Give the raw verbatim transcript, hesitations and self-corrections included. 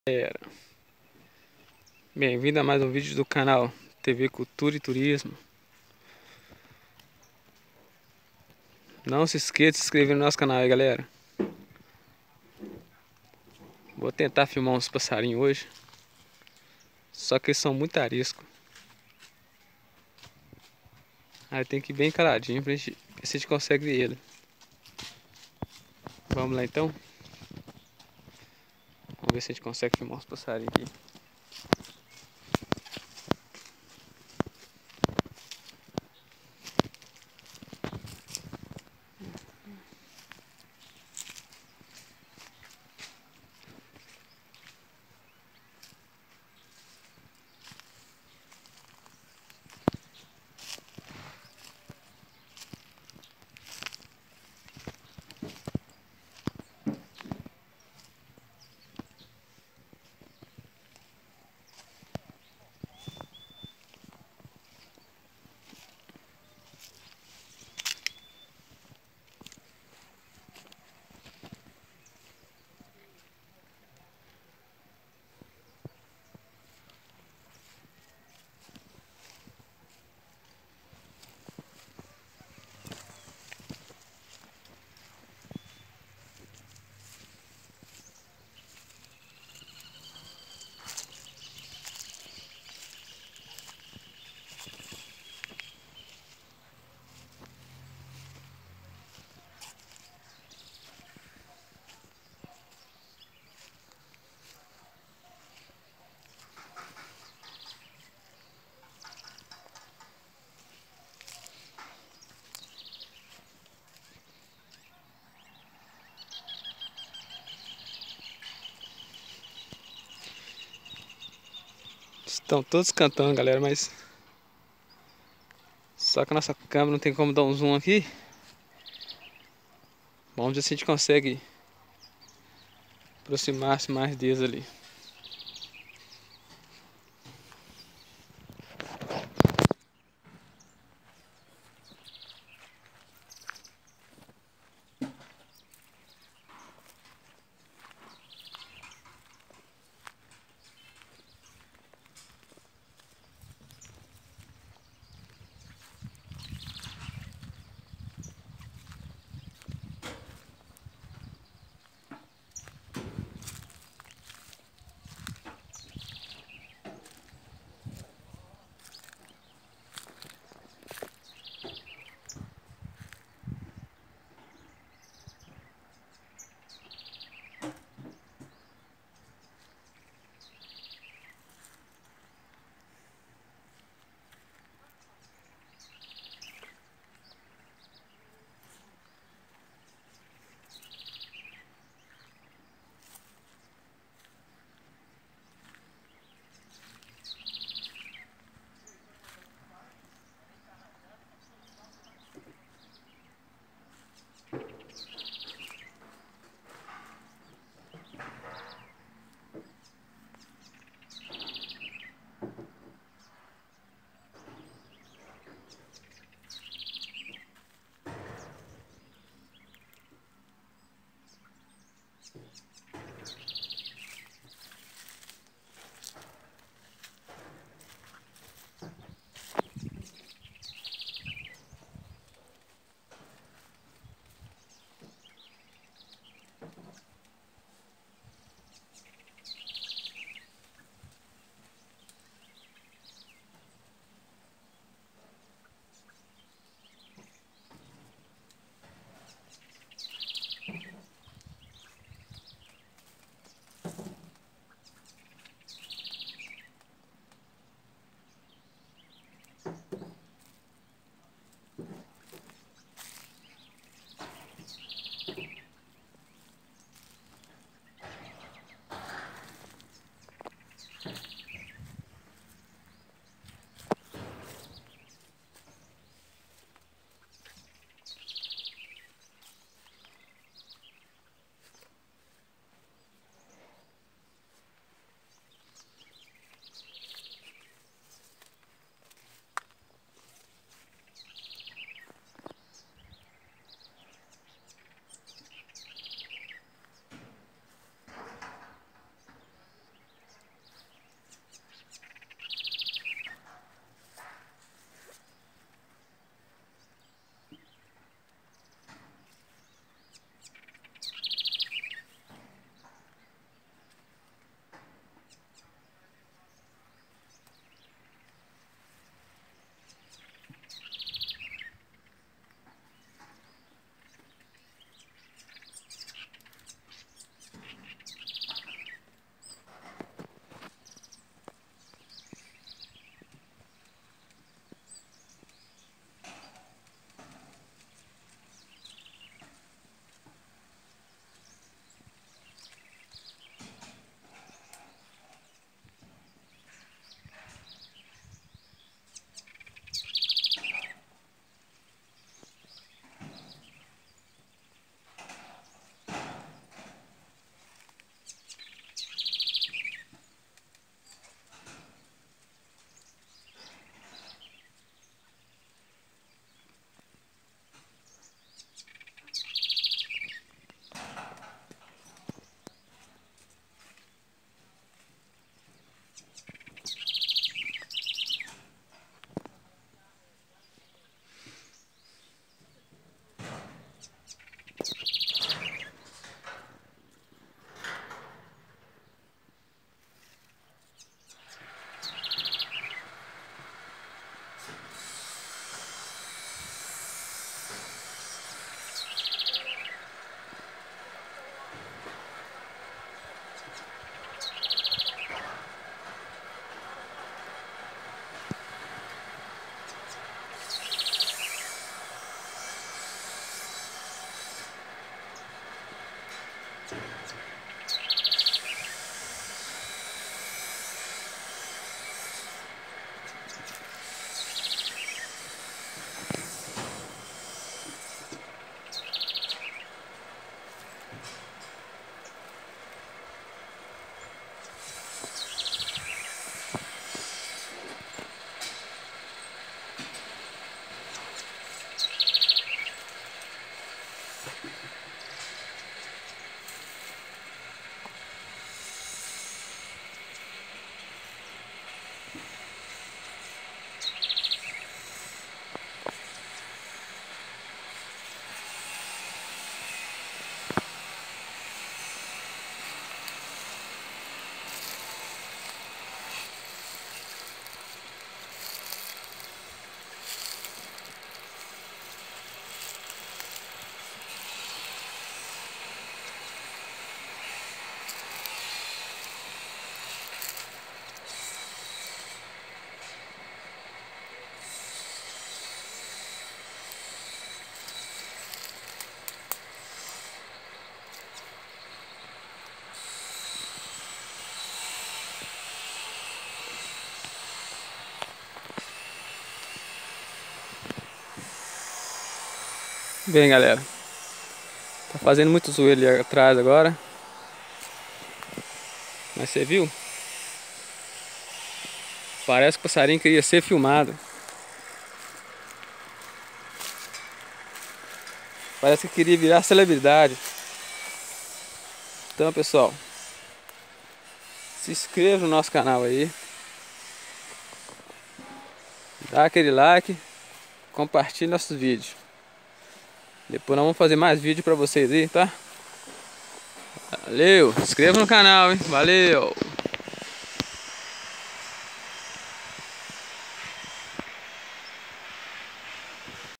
Galera, bem-vindo a mais um vídeo do canal T V Cultura e Turismo. Não se esqueça de se inscrever no nosso canal aí, galera. Vou tentar filmar uns passarinhos hoje, só que eles são muito ariscos. Aí tem que ir bem caladinho pra gente ver se a gente consegue ver ele. Vamos lá então? Vamos ver se a gente consegue filmar uns passarinhos aqui. Estão todos cantando, galera, mas só que a nossa câmera não tem como dar um zoom aqui. Vamos ver se a gente consegue aproximar-se mais deles ali. Bem, galera, tá fazendo muito zoeiro ali atrás agora. Mas você viu? Parece que o passarinho queria ser filmado. Parece que queria virar celebridade. Então, pessoal, se inscreva no nosso canal aí. Dá aquele like. Compartilhe nossos vídeos. Depois nós vamos fazer mais vídeo pra vocês aí, tá? Valeu! Se inscreva no canal, hein? Valeu!